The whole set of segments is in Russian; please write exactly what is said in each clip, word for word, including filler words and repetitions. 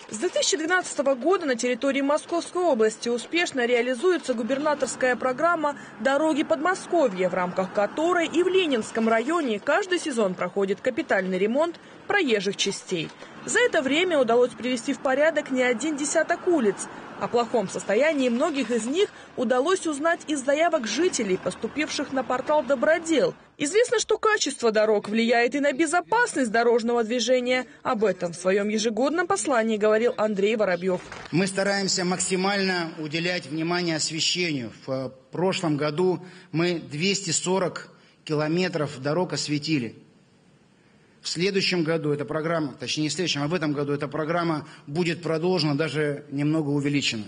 С две тысячи двенадцатого года на территории Московской области успешно реализуется губернаторская программа «Дороги Подмосковья», в рамках которой и в Ленинском районе каждый сезон проходит капитальный ремонт проезжих частей. За это время удалось привести в порядок не один десяток улиц. О плохом состоянии многих из них удалось узнать из заявок жителей, поступивших на портал «Добродел». Известно, что качество дорог влияет и на безопасность дорожного движения. Об этом в своем ежегодном послании говорил Андрей Воробьев. Мы стараемся максимально уделять внимание освещению. В прошлом году мы двести сорок километров дорог осветили. В следующем году эта программа, точнее не в следующем, а в этом году эта программа будет продолжена, даже немного увеличена.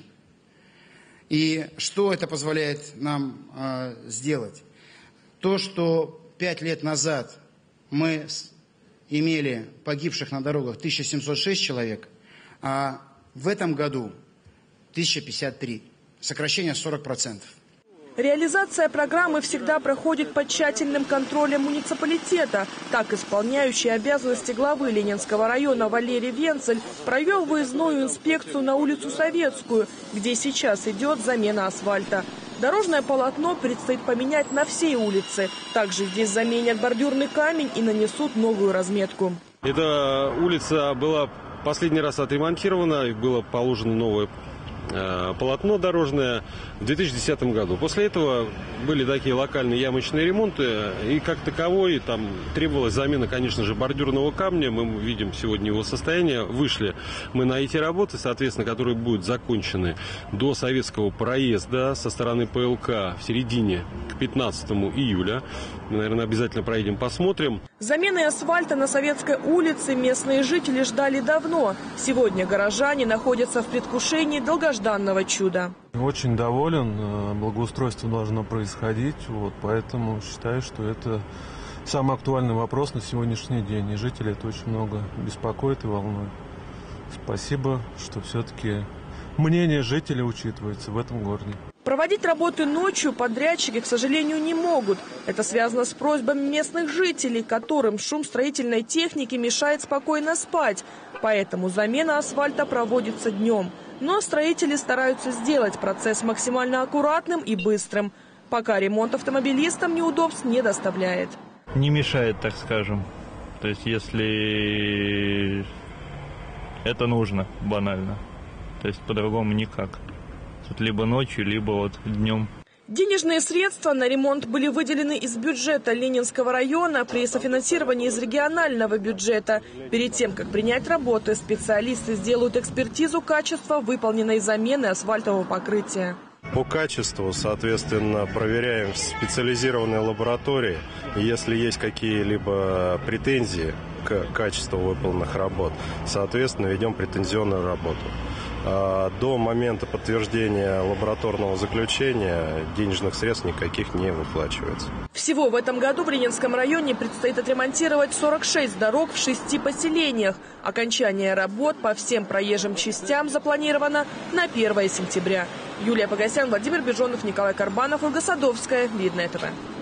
И что это позволяет нам э, сделать? То, что пять лет назад мы имели погибших на дорогах тысяча семьсот шесть человек, а в этом году тысяча пятьдесят три. Сокращение сорок процентов. Реализация программы всегда проходит под тщательным контролем муниципалитета. Так, исполняющий обязанности главы Ленинского района Валерий Венцель провел выездную инспекцию на улицу Советскую, где сейчас идет замена асфальта. Дорожное полотно предстоит поменять на всей улице. Также здесь заменят бордюрный камень и нанесут новую разметку. Эта улица была последний раз отремонтирована, и было положено новое полотно дорожное в две тысячи десятом году. После этого были такие локальные ямочные ремонты, и как таковой там требовалась замена, конечно же, бордюрного камня. Мы видим сегодня его состояние. Вышли мы на эти работы, соответственно, которые будут закончены до Советского проезда со стороны ПЛК в середине, к пятнадцатому июля. Мы, наверное, обязательно проедем, посмотрим. Замены асфальта на Советской улице местные жители ждали давно. Сегодня горожане находятся в предвкушении долгожданного чуда. Очень доволен, благоустройство должно происходить, вот, поэтому считаю, что это самый актуальный вопрос на сегодняшний день. И жители это очень много беспокоит и волнует. Спасибо, что все-таки мнение жителей учитывается в этом городе. Проводить работы ночью подрядчики, к сожалению, не могут. Это связано с просьбами местных жителей, которым шум строительной техники мешает спокойно спать. Поэтому замена асфальта проводится днем. Но строители стараются сделать процесс максимально аккуратным и быстрым. Пока ремонт автомобилистам неудобств не доставляет. Не мешает, так скажем. То есть, если это нужно, банально. То есть, по-другому никак. Тут либо ночью, либо вот днем. Денежные средства на ремонт были выделены из бюджета Ленинского района при софинансировании из регионального бюджета. Перед тем, как принять работы, специалисты сделают экспертизу качества выполненной замены асфальтового покрытия. По качеству, соответственно, проверяем в специализированной лаборатории. Если есть какие-либо претензии к качеству выполненных работ, соответственно, ведем претензионную работу. До момента подтверждения лабораторного заключения денежных средств никаких не выплачивается. Всего в этом году в Ленинском районе предстоит отремонтировать сорок шесть дорог в шести поселениях. Окончание работ по всем проезжим частям запланировано на первое сентября. Юлия Погосян, Владимир Бежонов, Николай Карбанов, Ольга Садовская. Видное ТВ.